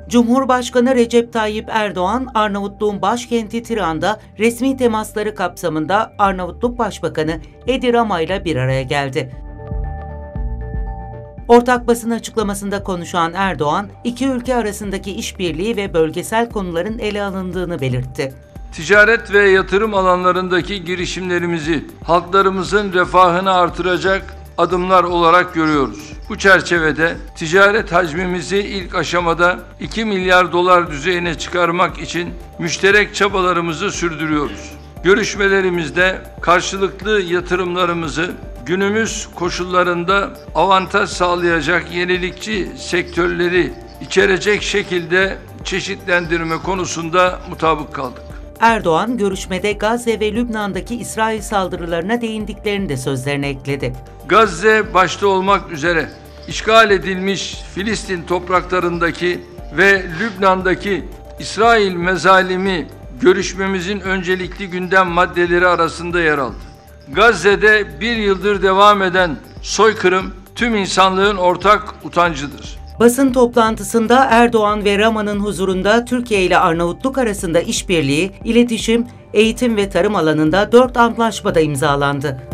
Cumhurbaşkanı Recep Tayyip Erdoğan, Arnavutluğun başkenti Tiran'da resmi temasları kapsamında Arnavutluk Başbakanı Edi Rama ile bir araya geldi. Ortak basın açıklamasında konuşan Erdoğan, iki ülke arasındaki işbirliği ve bölgesel konuların ele alındığını belirtti. Ticaret ve yatırım alanlarındaki girişimlerimizi halklarımızın refahını artıracak adımlar olarak görüyoruz. Bu çerçevede ticaret hacmimizi ilk aşamada 2 milyar dolar düzeyine çıkarmak için müşterek çabalarımızı sürdürüyoruz. Görüşmelerimizde karşılıklı yatırımlarımızı günümüz koşullarında avantaj sağlayacak yenilikçi sektörleri içerecek şekilde çeşitlendirme konusunda mutabık kaldık. Erdoğan, görüşmede Gazze ve Lübnan'daki İsrail saldırılarına değindiklerini de sözlerine ekledi. Gazze başta olmak üzere işgal edilmiş Filistin topraklarındaki ve Lübnan'daki İsrail mezalimi görüşmemizin öncelikli gündem maddeleri arasında yer aldı. Gazze'de bir yıldır devam eden soykırım tüm insanlığın ortak utancıdır. Basın toplantısında Erdoğan ve Rama'nın huzurunda Türkiye ile Arnavutluk arasında işbirliği, iletişim, eğitim ve tarım alanında 4 antlaşma da imzalandı.